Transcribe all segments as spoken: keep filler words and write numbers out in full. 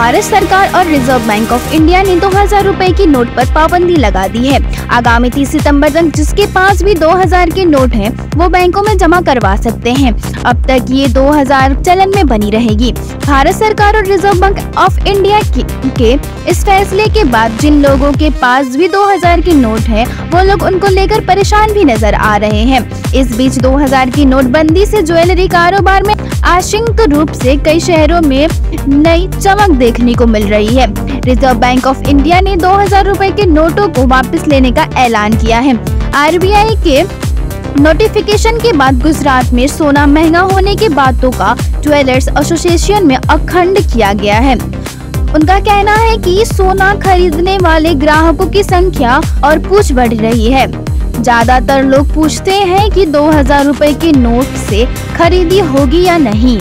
भारत सरकार और reserve bank of India ने दो हजार रुपए की नोट पर पाबंदी लगा दी है। आगामी तीस सितंबर तक जिसके पास भी दो हजार के नोट हैं, वो बैंकों में जमा करवा सकते हैं। अब तक ये दो हजार चलन में बनी रहेगी। भारत सरकार और रिजर्व बैंक ऑफ इंडिया के इस फैसले के बाद जिन लोगों के पास भी दो हजार के नोट हैं, वो लोग उनको लेकर परेशान भी नजर आ रहे हैं। इस बीच दो हजार की नोटबंदी से ज्वेलरी कारोबार में आंशिक रूप से कई शहरों में नई चमक देखने को मिल रही है। रिजर्व बैंक ऑफ इंडिया ने दो हजार रुपए के नोटों को वापस लेने का ऐलान किया है। आर बी आई के नोटिफिकेशन के बाद गुजरात में सोना महंगा होने की बातों का ज्वेलर्स एसोसिएशन में अखंड किया गया है। उनका कहना है कि सोना खरीदने वाले ग्राहकों की संख्या और पूछ बढ़ रही है। ज्यादातर लोग पूछते हैं कि दो हजार रुपए के नोट से खरीदी होगी या नहीं।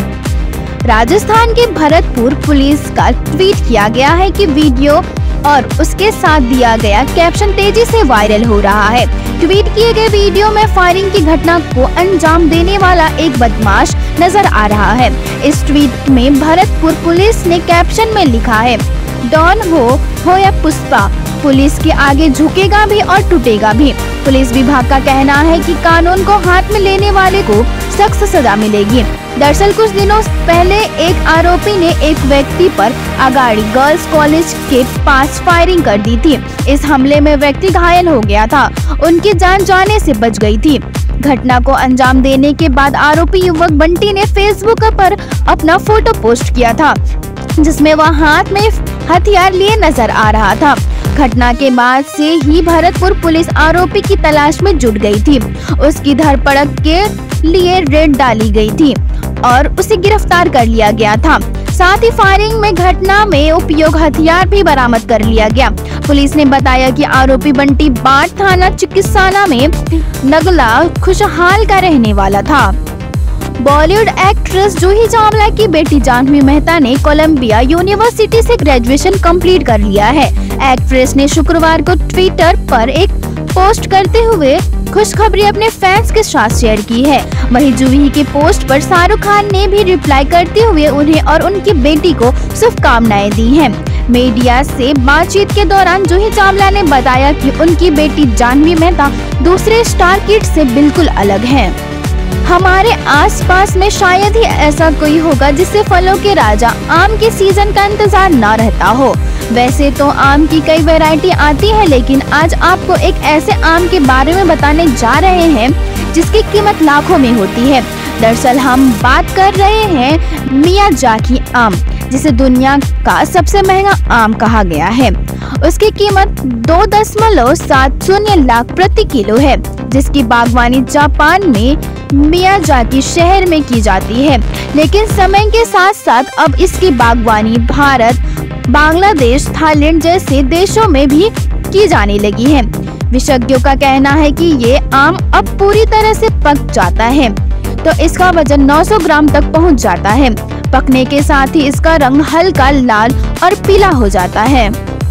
राजस्थान के भरतपुर पुलिस का ट्वीट किया गया है कि वीडियो और उसके साथ दिया गया कैप्शन तेजी से वायरल हो रहा है। ट्वीट किए गए वीडियो में फायरिंग की घटना को अंजाम देने वाला एक बदमाश नजर आ रहा है। इस ट्वीट में भरतपुर पुलिस ने कैप्शन में लिखा है, डॉन हो हो या पुष्पा, पुलिस के आगे झुकेगा भी और टूटेगा भी। पुलिस विभाग का कहना है कि कानून को हाथ में लेने वाले को सख्त सजा मिलेगी। दरअसल कुछ दिनों पहले एक आरोपी ने एक व्यक्ति पर अगाड़ी गर्ल्स कॉलेज के पास फायरिंग कर दी थी। इस हमले में व्यक्ति घायल हो गया था, उनकी जान जाने से बच गई थी। घटना को अंजाम देने के बाद आरोपी युवक बंटी ने फेसबुक पर अपना फोटो पोस्ट किया था, जिसमें वह हाथ में हथियार लिए नजर आ रहा था। घटना के बाद से ही भरतपुर पुलिस आरोपी की तलाश में जुट गई थी। उसकी धरपकड़ के लिए रेड डाली गई थी और उसे गिरफ्तार कर लिया गया था। साथ ही फायरिंग में घटना में उपयोग हथियार भी बरामद कर लिया गया। पुलिस ने बताया कि आरोपी बंटी बाट थाना चिकित्सालय में नगला खुशहाल का रहने वाला था। बॉलीवुड एक्ट्रेस जूही चावला की बेटी जाह्नवी मेहता ने कोलंबिया यूनिवर्सिटी से ग्रेजुएशन कंप्लीट कर लिया है। एक्ट्रेस ने शुक्रवार को ट्विटर पर एक पोस्ट करते हुए खुशखबरी अपने फैंस के साथ शेयर की है। वहीं जूही के पोस्ट पर शाहरुख खान ने भी रिप्लाई करते हुए उन्हें और उनकी बेटी को शुभकामनाएं दी हैं। मीडिया से बातचीत के दौरान जूही चावला ने बताया कि उनकी बेटी जाह्नवी मेहता दूसरे स्टार किड से बिल्कुल अलग है। हमारे आसपास में शायद ही ऐसा कोई होगा जिससे फलों के राजा आम के सीजन का इंतजार न रहता हो। वैसे तो आम की कई वैरायटी आती है, लेकिन आज आपको एक ऐसे आम के बारे में बताने जा रहे हैं जिसकी कीमत लाखों में होती है। दरअसल हम बात कर रहे हैं मियाजाकी आम, जिसे दुनिया का सबसे महंगा आम कहा गया है। उसकी कीमत दो दशमलव सात शून्य लाख प्रति किलो है, जिसकी बागवानी जापान में मियाजाकी शहर में की जाती है। लेकिन समय के साथ साथ अब इसकी बागवानी भारत, बांग्लादेश, थाईलैंड जैसे देशों में भी की जाने लगी है। विशेषज्ञों का कहना है कि ये आम अब पूरी तरह से पक जाता है तो इसका वजन नौ सौ ग्राम तक पहुंच जाता है। पकने के साथ ही इसका रंग हल्का लाल और पीला हो जाता है।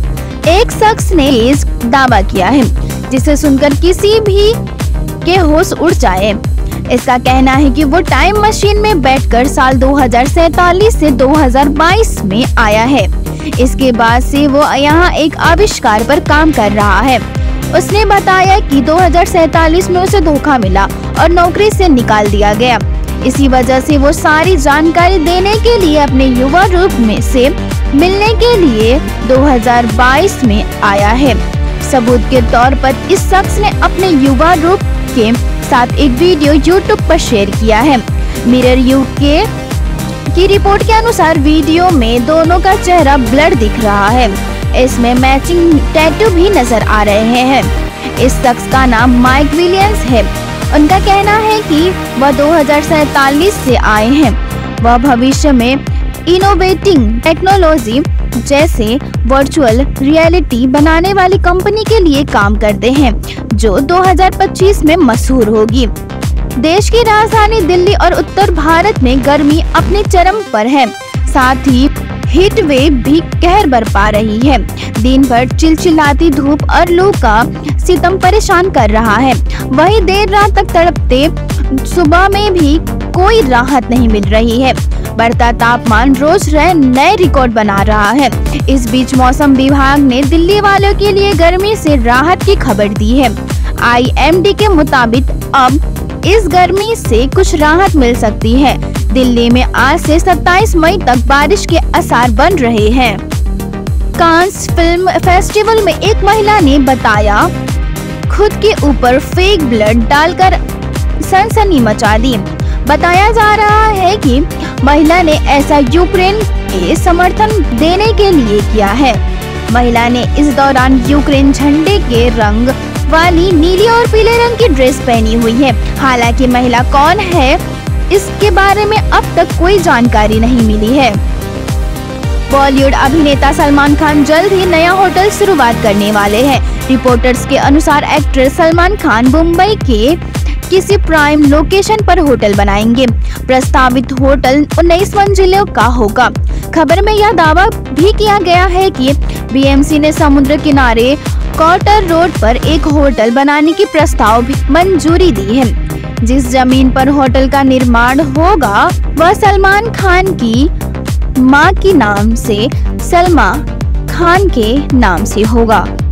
एक शख्स ने इस दावा किया है जिसे सुनकर किसी भी के होश उड़ जाए। इसका कहना है कि वो टाइम मशीन में बैठकर साल दो हजार सैतालीस से दो हजार बाईस में आया है। इसके बाद से वो यहाँ एक आविष्कार पर काम कर रहा है। उसने बताया कि दो हजार सैतालीस में उसे धोखा मिला और नौकरी से निकाल दिया गया। इसी वजह से वो सारी जानकारी देने के लिए अपने युवा रूप में से मिलने के लिए दो हजार बाईस में आया है। सबूत के तौर पर इस शख्स ने अपने युवा रूप के साथ एक वीडियो यूट्यूब पर शेयर किया है। मिरर यूके की रिपोर्ट के अनुसार वीडियो में दोनों का चेहरा ब्लर दिख रहा है। इसमें मैचिंग टैटू भी नजर आ रहे हैं। इस शख्स का नाम माइक विलियम्स है। उनका कहना है कि वह दो हजार सैतालीस से आए हैं। वह भविष्य में इनोवेटिंग टेक्नोलॉजी जैसे वर्चुअल रियलिटी बनाने वाली कंपनी के लिए काम करते हैं, जो दो हजार पच्चीस में मशहूर होगी। देश की राजधानी दिल्ली और उत्तर भारत में गर्मी अपने चरम पर है। साथ ही हीट वेव भी कहर बरपा रही है। दिन भर चिलचिलाती धूप और लू का सितम परेशान कर रहा है। वहीं देर रात तक तड़पते सुबह में भी कोई राहत नहीं मिल रही है। बढ़ता तापमान रोज नए रिकॉर्ड बना रहा है। इस बीच मौसम विभाग ने दिल्ली वालों के लिए गर्मी से राहत की खबर दी है। आई एम डी के मुताबिक अब इस गर्मी से कुछ राहत मिल सकती है। दिल्ली में आज से सत्ताईस मई तक बारिश के आसार बन रहे हैं। कांस फिल्म फेस्टिवल में एक महिला ने बताया खुद के ऊपर फेक ब्लड डालकर सनसनी मचा दी। बताया जा रहा है कि महिला ने ऐसा यूक्रेन के समर्थन देने के लिए किया है। महिला ने इस दौरान यूक्रेन झंडे के रंग वाली नीली और पीले रंग की ड्रेस पहनी हुई है। हालांकि महिला कौन है इसके बारे में अब तक कोई जानकारी नहीं मिली है। बॉलीवुड अभिनेता सलमान खान जल्द ही नया होटल शुरुआत करने वाले हैं। रिपोर्टर्स के अनुसार एक्टर सलमान खान मुंबई के किसी प्राइम लोकेशन पर होटल बनाएंगे। प्रस्तावित होटल उन्नीस मंजिलों का होगा। खबर में यह दावा भी किया गया है कि बी एम सी ने समुद्र किनारे कॉटर रोड पर एक होटल बनाने की प्रस्ताव भी मंजूरी दी है। जिस जमीन पर होटल का निर्माण होगा वह सलमान खान की मां के नाम से सलमा खान के नाम से होगा।